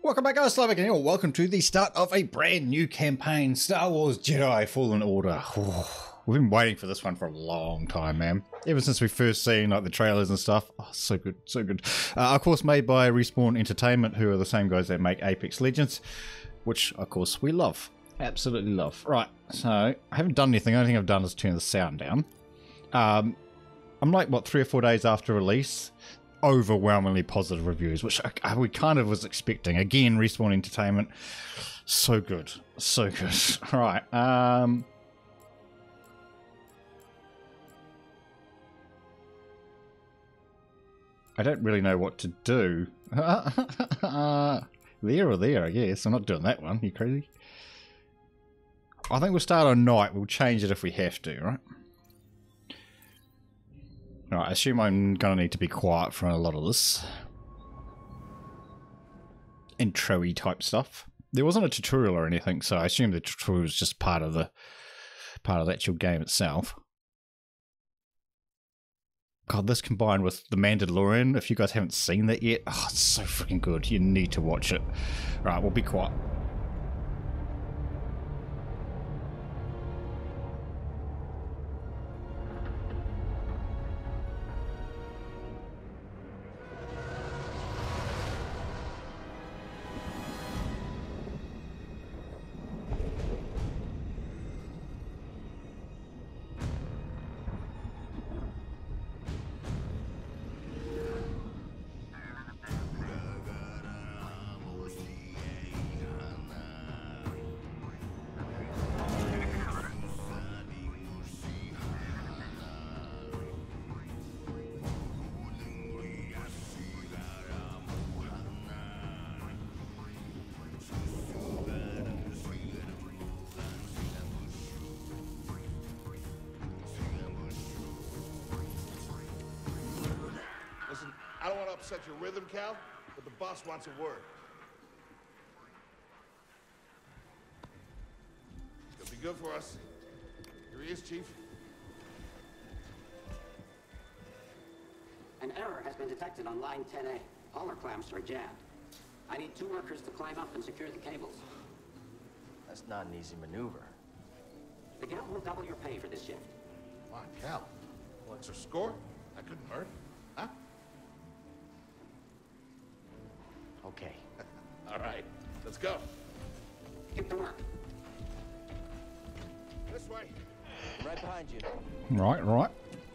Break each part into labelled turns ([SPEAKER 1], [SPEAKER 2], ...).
[SPEAKER 1] Welcome back, guys. Slavic and welcome to the start of a brand new campaign, Star Wars Jedi Fallen Order. We've been waiting for this one for a long time, man. Ever since we first seen like the trailers and stuff. Oh, so good, so good. Of course, made by Respawn Entertainment, who are the same guys that make Apex Legends, which of course we love, absolutely love. Right, so I haven't done anything. The only thing I've done is turn the sound down. I'm like what 3 or 4 days after release. Overwhelmingly positive reviews, which we kind of was expecting. Again, Respawn Entertainment, so good, so good. All right, I don't really know what to do. There or there, I guess. I'm not doing that one. You crazy? I think we'll start on night. We'll change it if we have to, right? Right, I assume I'm going to need to be quiet for a lot of this intro-y type stuff. There wasn't a tutorial or anything, so I assume the tutorial was just part of the actual game itself. God, this combined with The Mandalorian, if you guys haven't seen that yet, oh, it's so freaking good. You need to watch it. Right, we'll be quiet.
[SPEAKER 2] I don't want to upset your rhythm, Cal, but the boss wants a word. It'll be good for us. Here he is, Chief.
[SPEAKER 3] An error has been detected on line 10A. All our clamps are jammed. I need 2 workers to climb up and secure the cables.
[SPEAKER 4] That's not an easy maneuver.
[SPEAKER 3] The guild will double your pay for this shift.
[SPEAKER 2] Come on, Cal. Well, extra score? That couldn't hurt. Huh?
[SPEAKER 4] Okay.
[SPEAKER 2] All right, let's go.
[SPEAKER 3] Get to work.
[SPEAKER 2] This way.
[SPEAKER 4] I'm right behind you.
[SPEAKER 1] Right, right.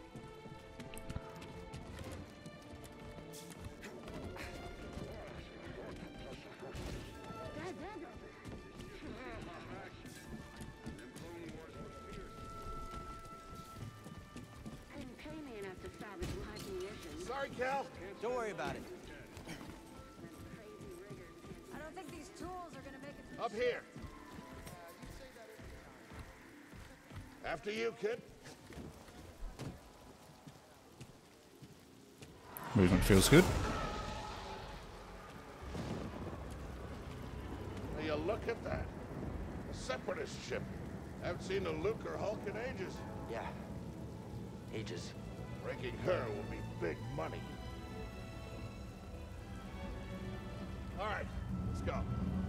[SPEAKER 2] Sorry, Cal.
[SPEAKER 4] Don't worry about it.
[SPEAKER 5] I don't think these tools are gonna make it.
[SPEAKER 2] Up here. After you, kid.
[SPEAKER 1] Movement feels good.
[SPEAKER 2] Now you look at that. A separatist ship. Haven't seen a Luke or Hulk in ages.
[SPEAKER 4] Yeah. Ages.
[SPEAKER 2] Breaking her will be big money. All right, let's go.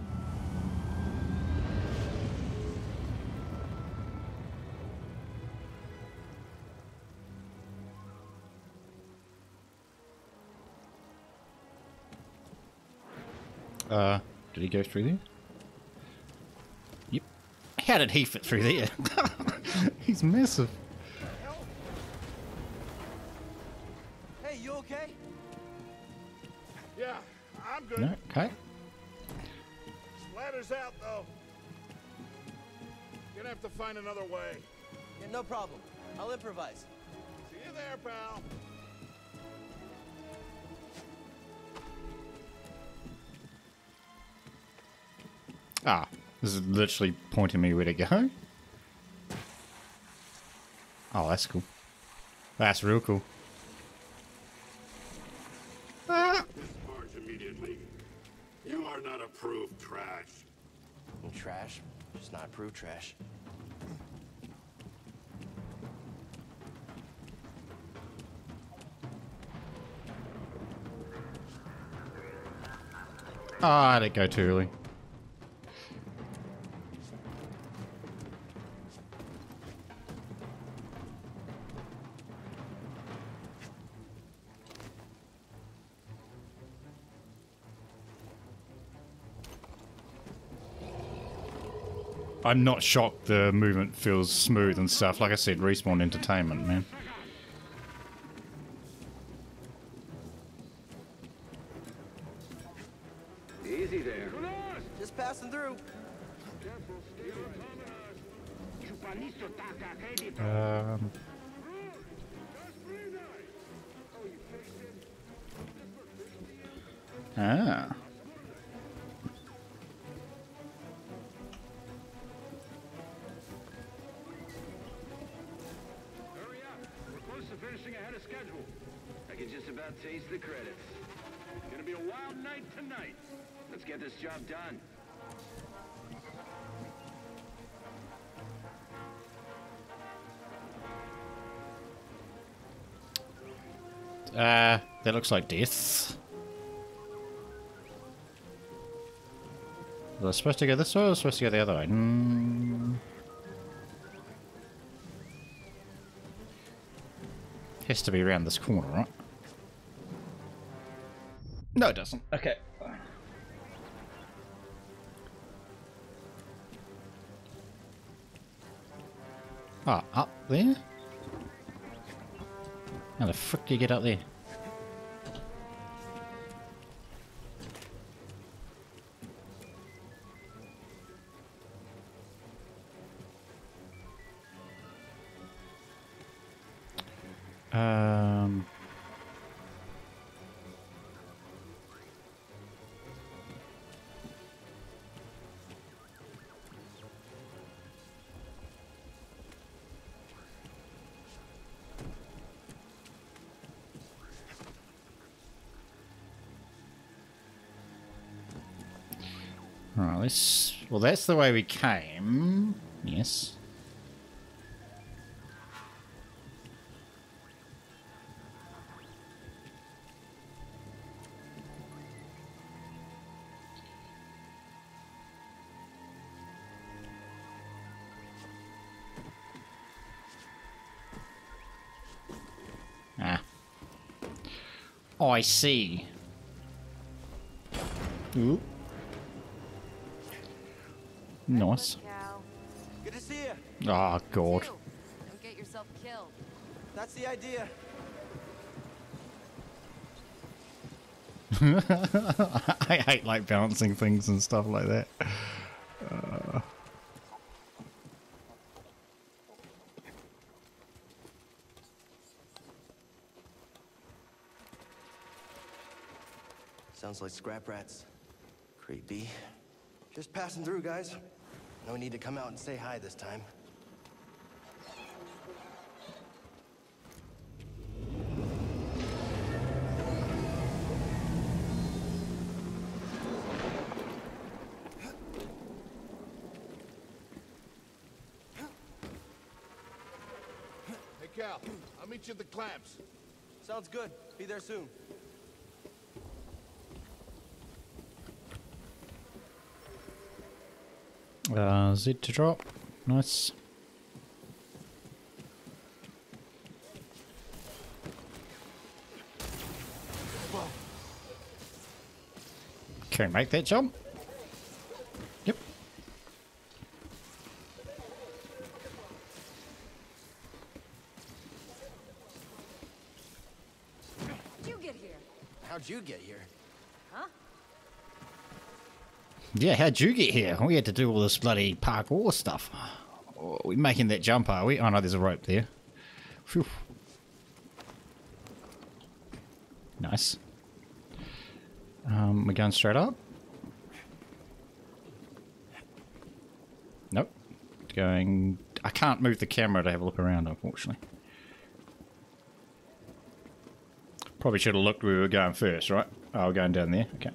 [SPEAKER 1] Did he go through there? Yep. How did he fit through there? He's massive.
[SPEAKER 4] Hey, you okay?
[SPEAKER 2] Yeah, I'm good.
[SPEAKER 1] No, okay.
[SPEAKER 2] Splatter's out, though. Gonna have to find another way.
[SPEAKER 4] Yeah, no problem. I'll improvise.
[SPEAKER 2] See you there, pal.
[SPEAKER 1] Ah, this is literally pointing me where to go. Oh, that's cool. That's real cool. Ah.
[SPEAKER 6] Discharge immediately. You are not approved trash.
[SPEAKER 4] And trash, just not approved trash.
[SPEAKER 1] Ah, I didn't go too early. I'm not shocked the movement feels smooth and stuff. Like I said, Respawn Entertainment, man.
[SPEAKER 7] Easy there.
[SPEAKER 4] Just passing through.
[SPEAKER 1] Ah.
[SPEAKER 7] Hurry up. We're close to finishing ahead of schedule. I can just about taste the credits. It's gonna be a wild night tonight. Let's get this job done.
[SPEAKER 1] That looks like death. Was I supposed to go this way or was I supposed to go the other way? Has to be around this corner, right? No, it doesn't. Okay. Ah, up there? How the frick do you get up there? Right, let's... Well, that's the way we came. Yes. Ah. Oh, I see. Ooh. Nice.
[SPEAKER 4] Good to see you.
[SPEAKER 1] Oh, God.
[SPEAKER 5] Don't get yourself killed.
[SPEAKER 4] That's the idea.
[SPEAKER 1] I hate like balancing things and stuff like that.
[SPEAKER 4] Sounds like scrap rats. Creepy. Just passing through, guys. No need to come out and say hi this time.
[SPEAKER 2] Hey, Cal, I'll meet you at the clamps.
[SPEAKER 4] Sounds good. Be there soon.
[SPEAKER 1] Z to drop. Nice. Can we make that jump? Yep.
[SPEAKER 5] How'd you get here?
[SPEAKER 4] How'd you get here?
[SPEAKER 5] Huh?
[SPEAKER 1] Yeah, how'd you get here? We had to do all this bloody parkour stuff. Oh, we making that jump, are we? Oh no, there's a rope there. Phew. Nice. We're going straight up? Nope. Going... I can't move the camera to have a look around, unfortunately. Probably should have looked where we were going first, right? Oh, we're going down there. Okay.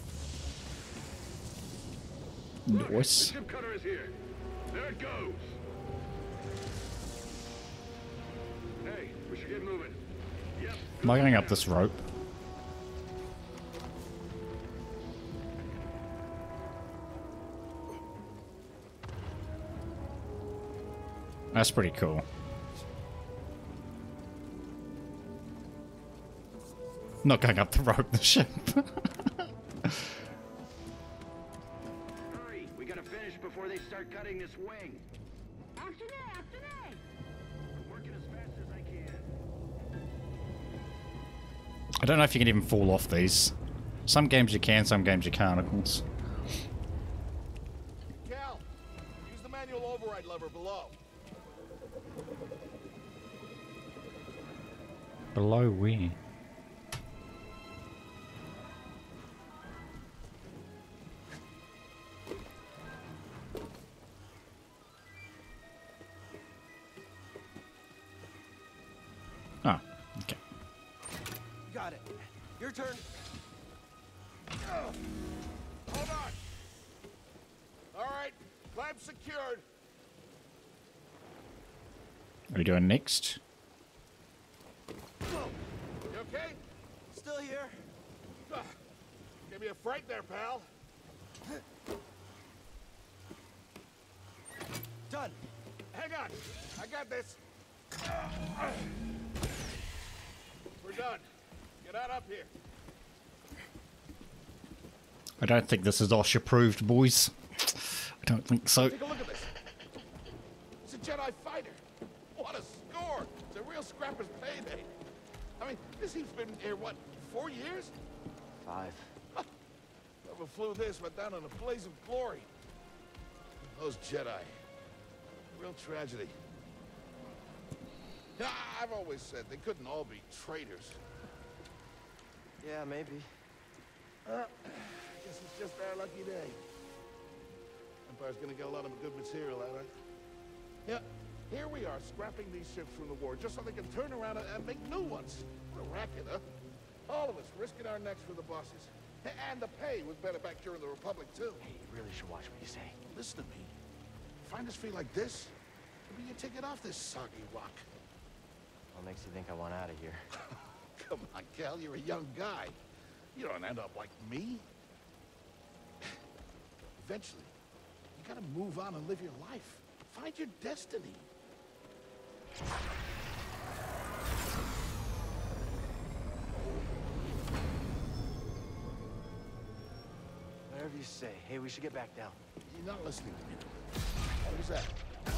[SPEAKER 1] Nice.
[SPEAKER 7] The chip cutter is here. There it goes. Hey, we should get moving. Yep.
[SPEAKER 1] Am I going up this rope? That's pretty cool. Not going up the rope, the ship.
[SPEAKER 7] Hurry, we gotta finish before they start cutting this wing.
[SPEAKER 5] After me!
[SPEAKER 7] I'm working as fast as I can.
[SPEAKER 1] I don't know if you can even fall off these. Some games you can, some games you can't, of course.
[SPEAKER 2] Cal, use the manual override lever below.
[SPEAKER 1] Below where? Oh, okay.
[SPEAKER 4] Got it. Your turn.
[SPEAKER 2] Hold on. All right, clamp secured.
[SPEAKER 1] What are we doing next?
[SPEAKER 2] You okay?
[SPEAKER 4] Still here.
[SPEAKER 2] Give me a fright there, pal.
[SPEAKER 4] Done.
[SPEAKER 2] Hang on. I got this. We're done. Get out up here.
[SPEAKER 1] I don't think this is OSH approved, boys. I don't think so.
[SPEAKER 2] Take a look at this. It's a Jedi fighter. What a score. It's a real scrapper's payday. I mean, this thing's been here, what, 4 years?
[SPEAKER 4] 5.
[SPEAKER 2] Whoever flew this went down in a blaze of glory. Those Jedi. Real tragedy. Yeah, I've always said they couldn't all be traitors.
[SPEAKER 4] Yeah, maybe.
[SPEAKER 2] I guess it's just our lucky day. Empire's gonna get a lot of good material out of it. Yeah, here we are, scrapping these ships from the war, just so they can turn around and make new ones. What a racket, huh? All of us risking our necks for the bosses. And the pay was better back during the Republic, too.
[SPEAKER 4] Hey, you really should watch what you say.
[SPEAKER 2] Listen to me. Find us free like this, maybe you take it off this soggy rock.
[SPEAKER 4] What makes you think I want out of here?
[SPEAKER 2] Come on, Cal, you're a young guy. You don't end up like me. Eventually, you gotta move on and live your life. Find your destiny.
[SPEAKER 4] Whatever you say. Hey, we should get back down.
[SPEAKER 2] You're not listening to me. What is that?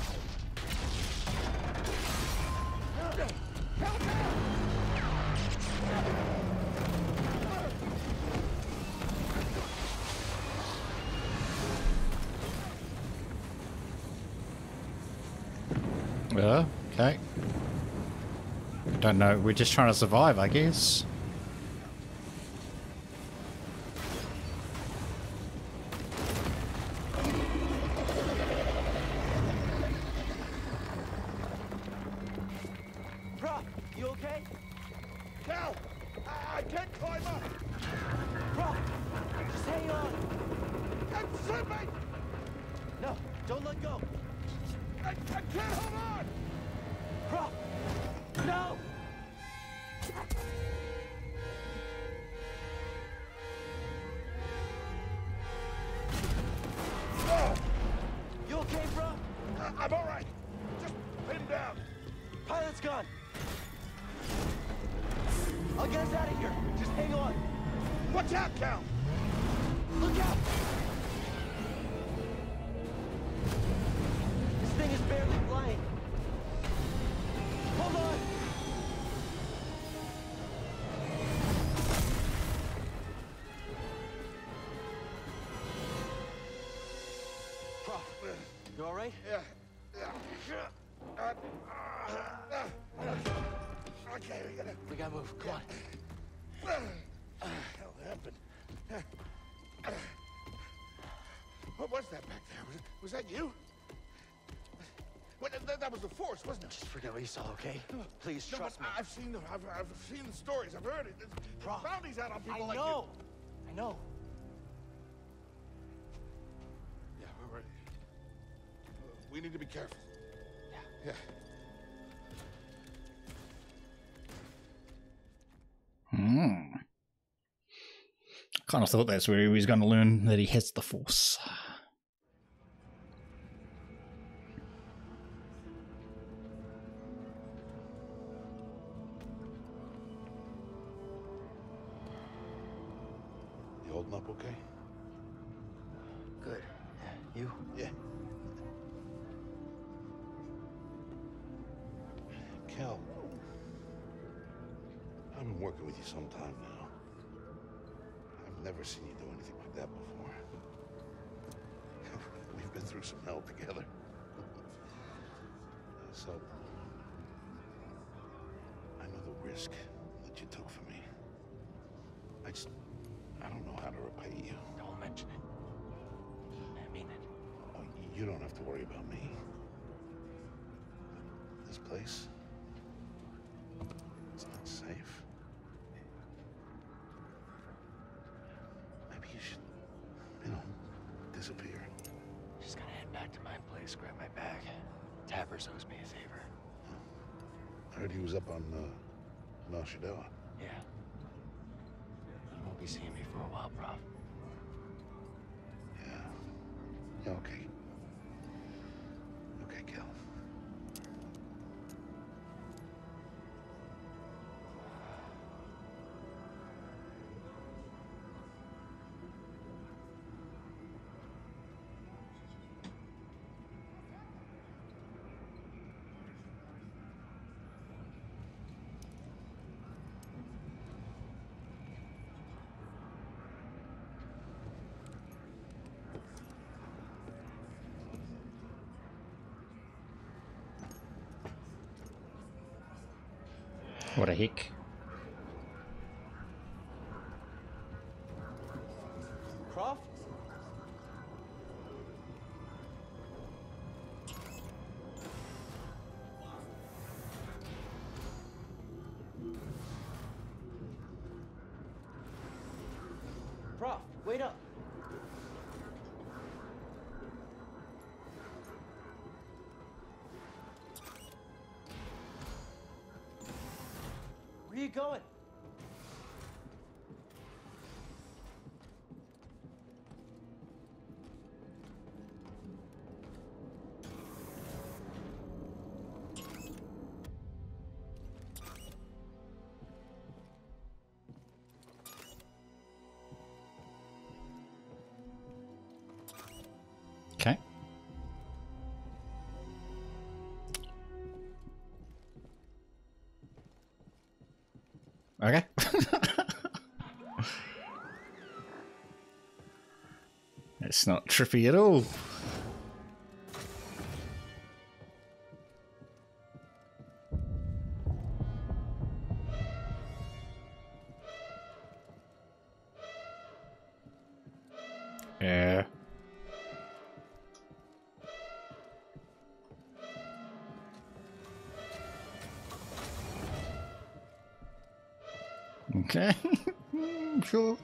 [SPEAKER 1] Okay. Don't know. We're just trying to survive, I guess.
[SPEAKER 4] Brock, you okay?
[SPEAKER 2] Cal! I can't climb up!
[SPEAKER 4] Brock, just hang on.
[SPEAKER 2] I'm slipping!
[SPEAKER 4] No, don't let go.
[SPEAKER 2] I can't hold on!
[SPEAKER 4] Brock, no! You okay, bro?
[SPEAKER 2] I'm all right. Just pin down.
[SPEAKER 4] Pilot's gone. I'll get us out of here. Just hang on.
[SPEAKER 2] Watch out, Cal!
[SPEAKER 4] Look out! This thing is barely flying. Hold on! Prof, you all right?
[SPEAKER 2] Yeah. Okay,
[SPEAKER 4] We gotta move. Come on.
[SPEAKER 2] What hell happened? What was that back there? Was that you? Well, that was the Force, wasn't it?
[SPEAKER 4] Just forget what you saw, okay? Please
[SPEAKER 2] No,
[SPEAKER 4] trust me.
[SPEAKER 2] but I've seen the stories. I've heard it. There's
[SPEAKER 4] Prof,
[SPEAKER 2] bounties out on people
[SPEAKER 4] I
[SPEAKER 2] like
[SPEAKER 4] know. I know.
[SPEAKER 2] you. Yeah, we're ready. We need to be careful.
[SPEAKER 4] Yeah.
[SPEAKER 2] Yeah.
[SPEAKER 1] Kind of thought that's where he was going to learn that he has the Force.
[SPEAKER 2] You holding up okay?
[SPEAKER 4] Good. Yeah, you?
[SPEAKER 2] Yeah. Cal, I've been working with you some time now. I've never seen you do anything like that before. We've been through some hell together. So, I know the risk that you took for me. I don't know how to repay you.
[SPEAKER 4] Don't mention it. I mean it.
[SPEAKER 2] Oh, you don't have to worry about me. This place, it's not safe. Maybe you should, disappear.
[SPEAKER 4] Just gonna head back to my place, grab my bag. Tappers owes me a favor.
[SPEAKER 2] I heard he was up on, Wars Jedi.
[SPEAKER 4] Yeah. You won't be seeing me for a while, Prof.
[SPEAKER 2] Yeah, okay. Okay, Cal.
[SPEAKER 1] What a heck.
[SPEAKER 4] Prof? Prof, wait up. Where are you going?
[SPEAKER 1] Okay. Okay. It's not trippy at all. Yeah. Okay. Sure.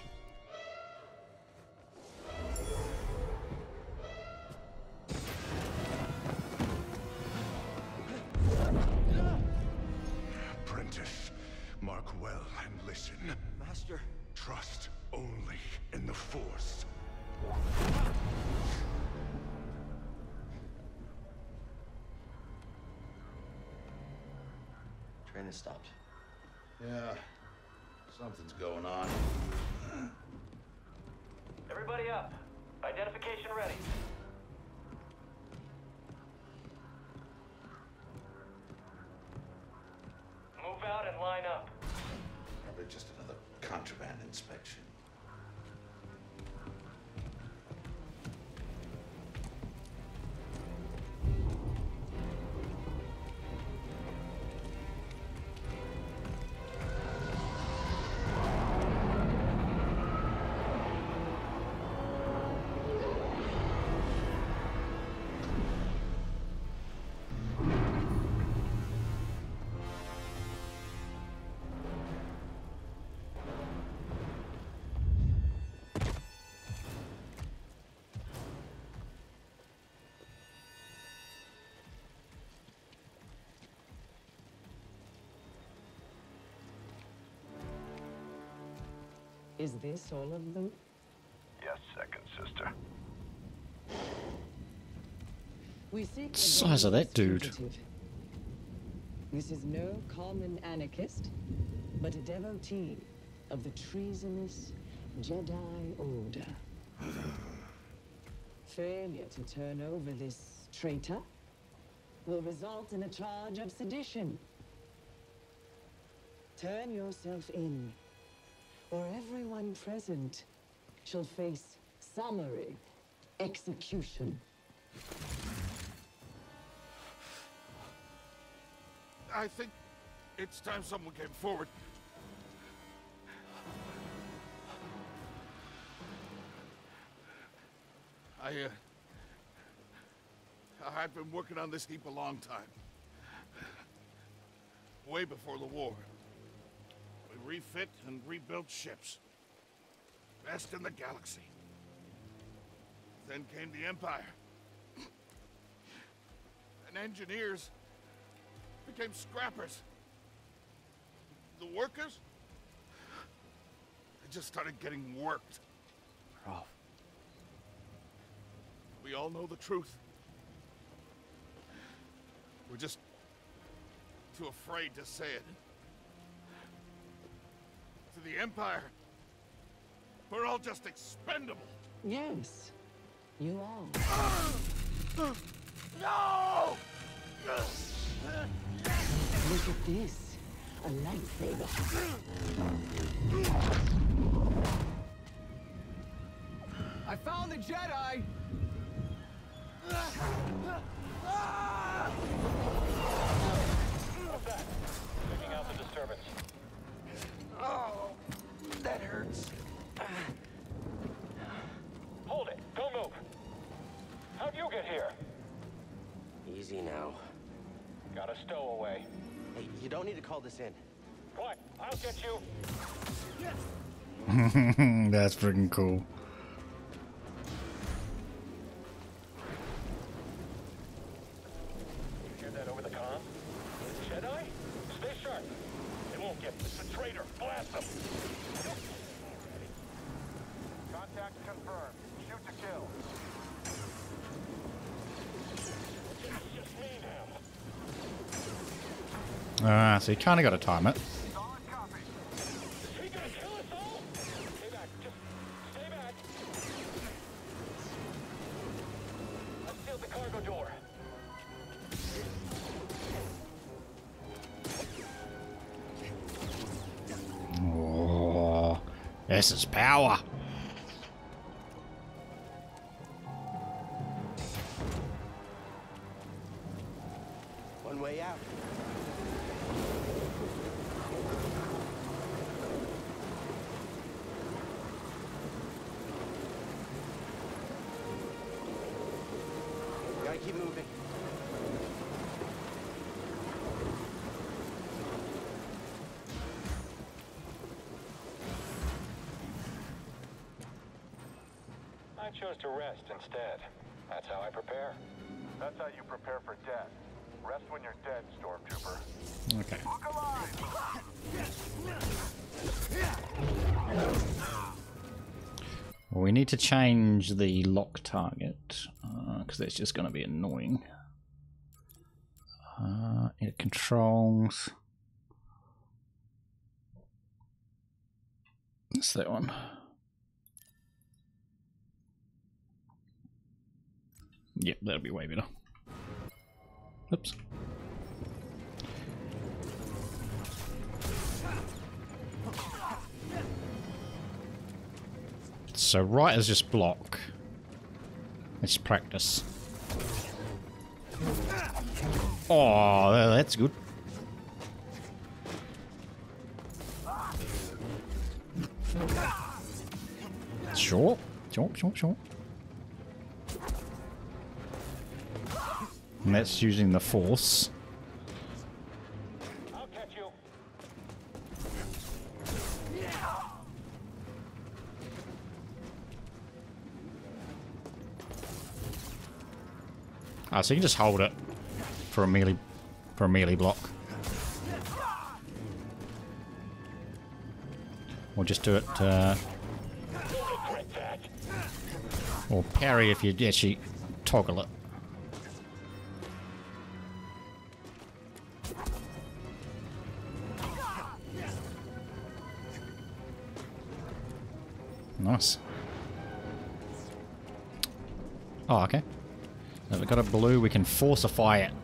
[SPEAKER 6] Apprentice, mark well and listen.
[SPEAKER 4] Master.
[SPEAKER 6] Trust only in the Force.
[SPEAKER 4] Train has stopped.
[SPEAKER 2] Yeah, something's going on.
[SPEAKER 8] Everybody up. Identification ready. Move out and line up.
[SPEAKER 2] Probably just another contraband inspection.
[SPEAKER 9] Is this all of them?
[SPEAKER 6] Yes, second sister.
[SPEAKER 9] We seek
[SPEAKER 1] Size of that dude.
[SPEAKER 9] fugitive. This is no common anarchist, but a devotee of the treasonous Jedi Order. Failure to turn over this traitor will result in a charge of sedition. Turn yourself in, or everyone present shall face summary execution.
[SPEAKER 2] I think it's time someone came forward. I've been working on this heap a long time. Way before the war. We refit and rebuilt ships. Best in the galaxy. Then came the Empire. And engineers became scrappers. The workers, they just started getting worked.
[SPEAKER 1] Oh.
[SPEAKER 2] We all know the truth. We're just too afraid to say it. To the Empire, we're all just expendable.
[SPEAKER 9] Yes, you are.
[SPEAKER 2] No!
[SPEAKER 9] Look at this. A lightsaber.
[SPEAKER 10] I found the Jedi!
[SPEAKER 8] What's that? Checking out the disturbance.
[SPEAKER 2] Oh, that hurts.
[SPEAKER 8] Hold it! Don't move! How'd you get here?
[SPEAKER 4] Easy now.
[SPEAKER 8] Got a stowaway.
[SPEAKER 4] Hey, you don't need to call this in.
[SPEAKER 8] What? I'll get you.
[SPEAKER 1] That's freaking cool.
[SPEAKER 8] You hear that over the comm? Jedi? Stay sharp. They won't get this. It's a traitor. Blast them.
[SPEAKER 6] Contact confirmed. Shoot to kill.
[SPEAKER 8] It's just me now.
[SPEAKER 1] So you kind of got to time it.
[SPEAKER 6] Solid copy.
[SPEAKER 8] Is he gonna kill us all? Stay back. Just stay back. I've sealed the cargo door.
[SPEAKER 1] Oh, this is power.
[SPEAKER 4] One way out. Gotta keep moving.
[SPEAKER 8] I chose to rest instead. That's how I prepare.
[SPEAKER 6] That's how you prepare for death. Rest when you're dead, Stormtrooper.
[SPEAKER 1] Okay.
[SPEAKER 6] Look alive!
[SPEAKER 1] Well, we need to change the lock target because that's just going to be annoying. It controls. It's that one. Yep, that'll be way better. Oops. So right is just block. Let's practice. Oh, that's good. Sure. Sure. And that's using the force.
[SPEAKER 8] I'll catch you.
[SPEAKER 1] Ah, so you can just hold it for a melee block. Or just do it, or parry if you actually toggle it. Nice. Oh, okay. So we've got a blue, we can forcify it.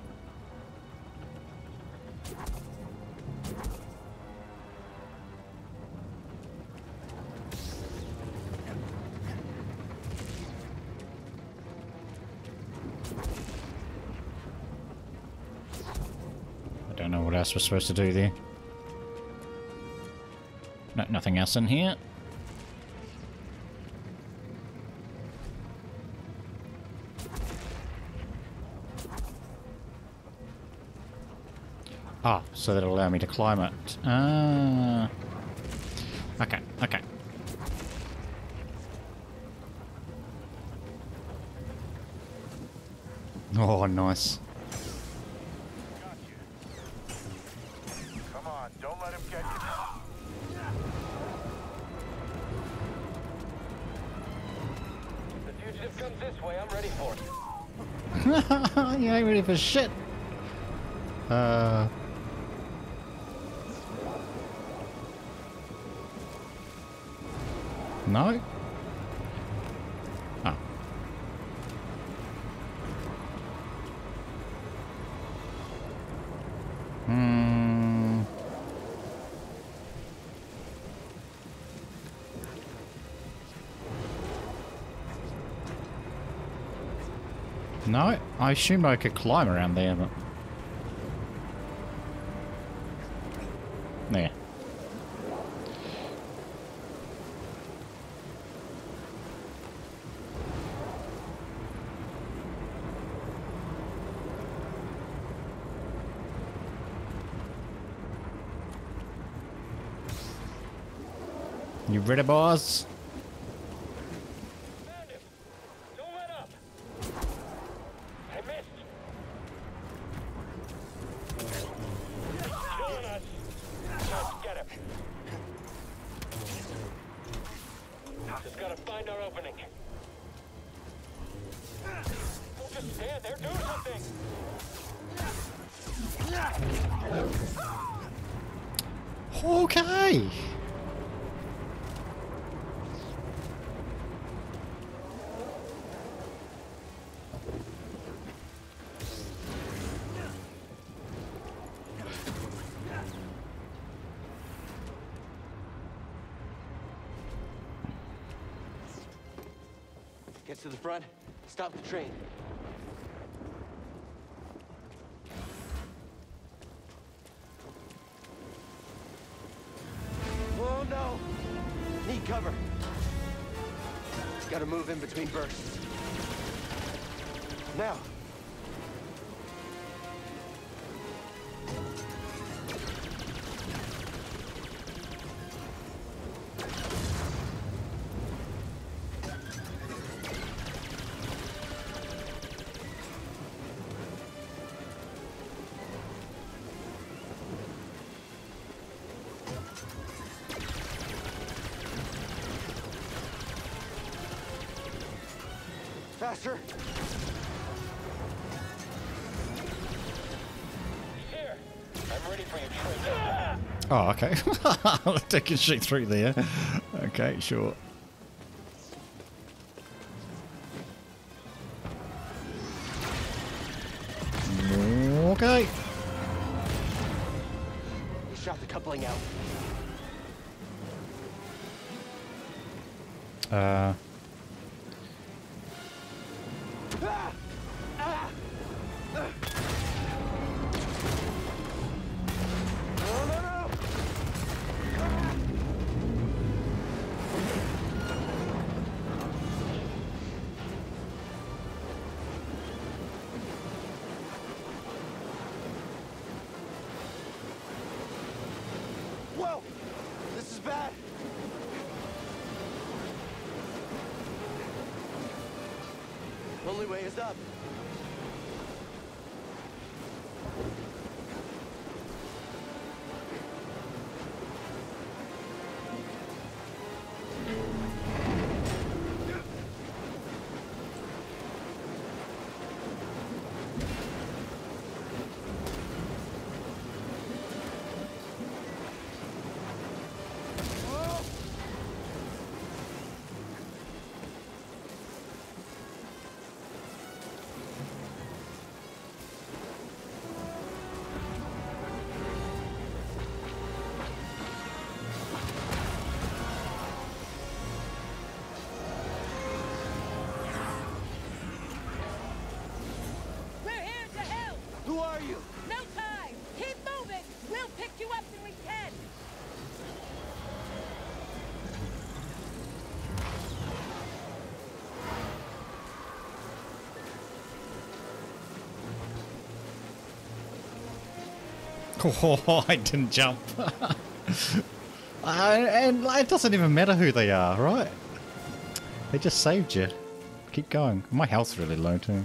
[SPEAKER 1] I don't know what else we're supposed to do there. No, nothing else in here. Ah, so that'll allow me to climb it. Ah. Okay, okay. Oh, nice.
[SPEAKER 6] Come on, don't let him get you.
[SPEAKER 8] The fugitive comes this way, I'm ready for it.
[SPEAKER 1] You ain't ready for shit. No? Oh. No, I assumed I could climb around there, but... There. You ready, boss?
[SPEAKER 8] Found him. Don't let up. I missed. Killing us. Let's get him. Just gotta find our opening. Don't just stand there, do something.
[SPEAKER 1] Okay.
[SPEAKER 4] Get to the front, stop the train. Oh no! Need cover. Gotta move in between bursts. Now! Faster!
[SPEAKER 8] Here. I'm ready for your train.
[SPEAKER 1] Oh, okay. Taking straight through there. Okay, sure. Okay.
[SPEAKER 4] You shot the coupling out. Whoa! This is bad! Only way is up.
[SPEAKER 10] you!
[SPEAKER 5] No time! Keep moving! We'll pick you up when we can!
[SPEAKER 1] Oh, I didn't jump. And it doesn't even matter who they are, right? They just saved you. Keep going. My health's really low too.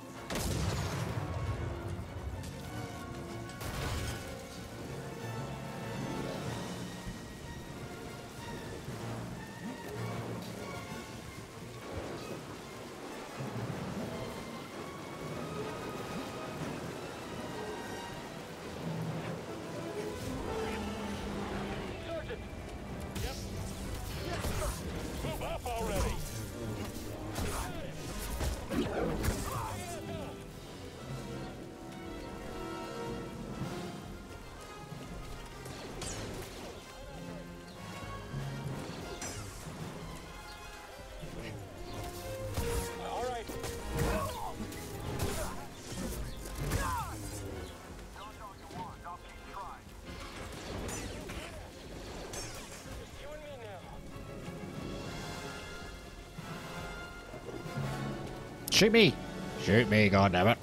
[SPEAKER 8] Sergeant! Yep. Move up already! All right. You and me now.
[SPEAKER 1] Shoot me! Shoot me, goddammit.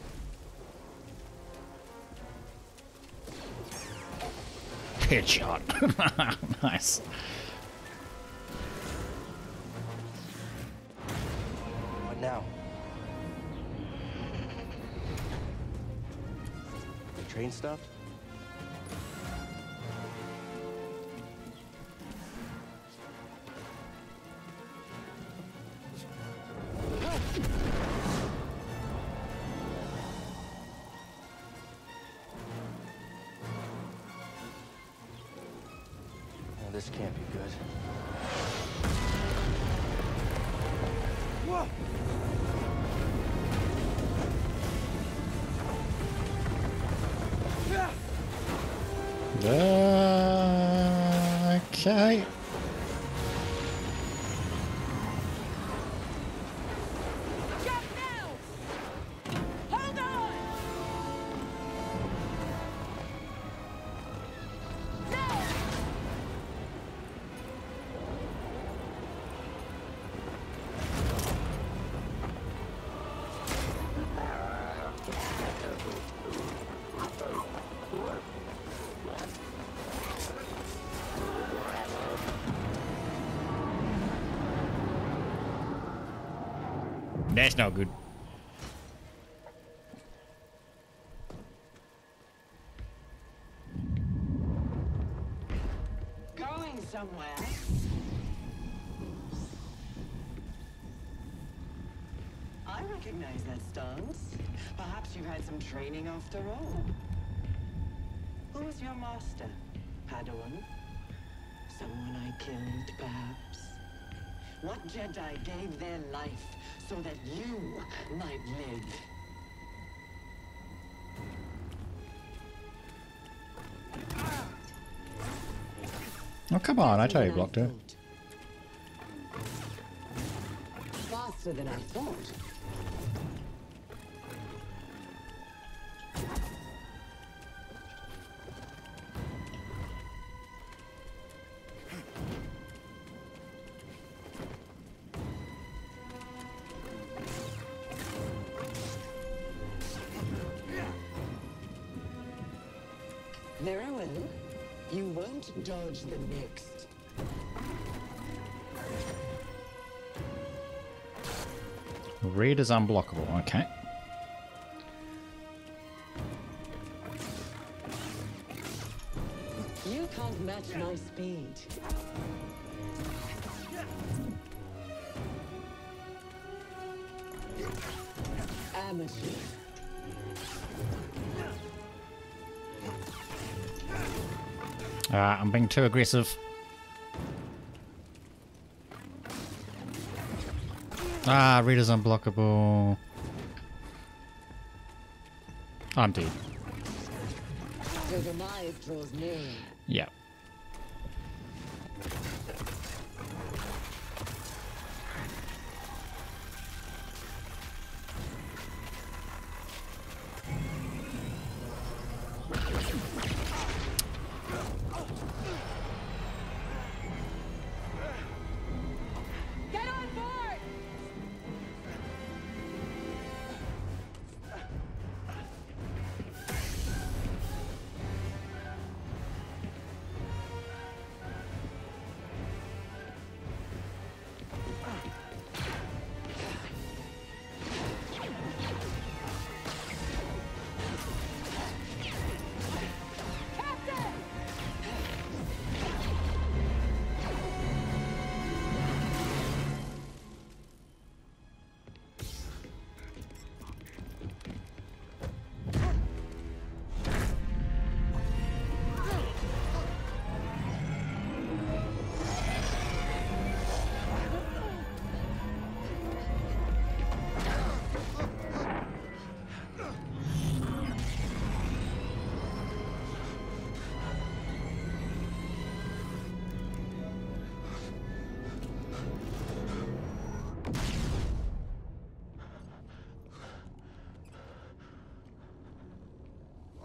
[SPEAKER 1] Headshot. Nice.
[SPEAKER 4] What now? The train stopped? Oh, this can't be good. Whoa!
[SPEAKER 1] Okay.
[SPEAKER 5] Jump now! Hold on! No!
[SPEAKER 1] That's not good.
[SPEAKER 9] Going somewhere. I recognize that stance. Perhaps you had some training after all. Who was your master, Padawan? Someone I killed, perhaps? What Jedi gave their life so that you might live?
[SPEAKER 1] Oh, come on. I tell you, blocked her.
[SPEAKER 9] Faster than I thought. Very well. You won't dodge the next.
[SPEAKER 1] Read is unblockable. Okay.
[SPEAKER 9] You can't match my speed. Amateur.
[SPEAKER 1] I'm being too aggressive. Reader's unblockable. I'm dead.
[SPEAKER 9] The demise draws nearer.
[SPEAKER 1] Yeah.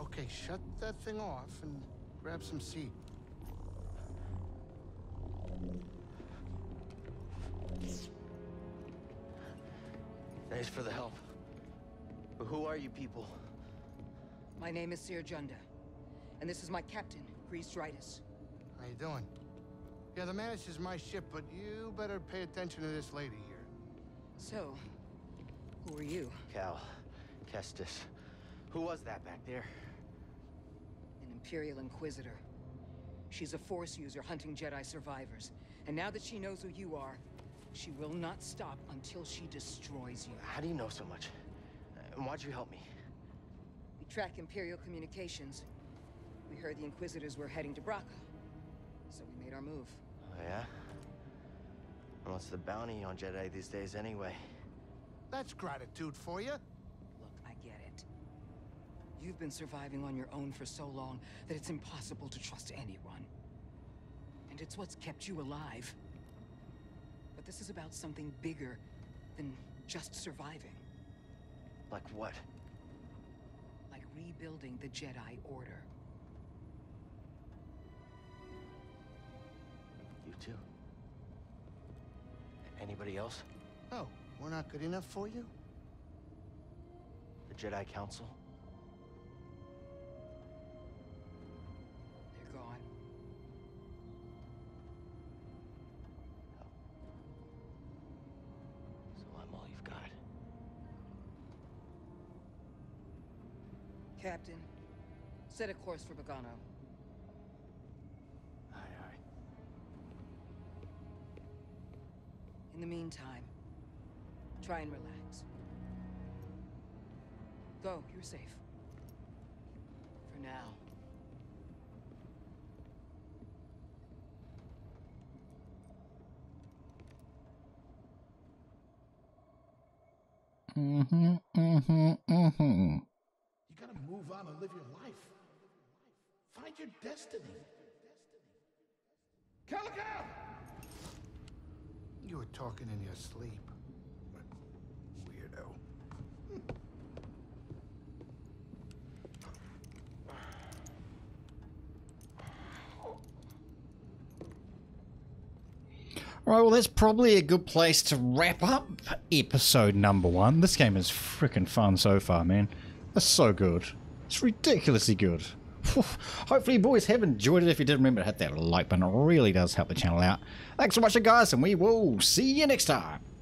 [SPEAKER 2] Okay, shut that thing off and grab some seat.
[SPEAKER 4] Thanks for the help. But who are you people?
[SPEAKER 10] My name is Seer Junda, and this is my captain, Grease Dritus.
[SPEAKER 2] How you doing? Yeah, the Mantis is my ship, but you better pay attention to this lady here.
[SPEAKER 10] So, who are you?
[SPEAKER 4] Cal Kestis. Who was that back there?
[SPEAKER 10] An Imperial Inquisitor. She's a Force user hunting Jedi survivors. And now that she knows who you are, she will not stop until she destroys you.
[SPEAKER 4] How do you know so much? And why'd you help me?
[SPEAKER 10] We track Imperial communications. We heard the Inquisitors were heading to Braca, so we made our move.
[SPEAKER 4] Oh, yeah? And what's the bounty on Jedi these days anyway?
[SPEAKER 2] That's gratitude for you.
[SPEAKER 10] Look, I get it. You've been surviving on your own for so long that it's impossible to trust anyone. And it's what's kept you alive. But this is about something bigger than just surviving.
[SPEAKER 4] Like what?
[SPEAKER 10] Like rebuilding the Jedi Order.
[SPEAKER 4] You too? Anybody else?
[SPEAKER 2] Oh, we're not good enough for you?
[SPEAKER 4] The Jedi Council?
[SPEAKER 10] They're gone.
[SPEAKER 4] So I'm all you've got.
[SPEAKER 10] Captain, set a course for Bogano.
[SPEAKER 4] Aye, aye.
[SPEAKER 10] In the meantime, try and relax. Go, you're safe. For now.
[SPEAKER 2] You gotta move on and live your life. Find your destiny. Calico! You were talking in your sleep. Weirdo.
[SPEAKER 1] Right, well, that's probably a good place to wrap up episode number 1. This game is freaking fun so far, man. That's so good. It's ridiculously good. Hopefully you boys have enjoyed it. If you did, remember to hit that like button. It really does help the channel out. Thanks so much, guys, and we will see you next time.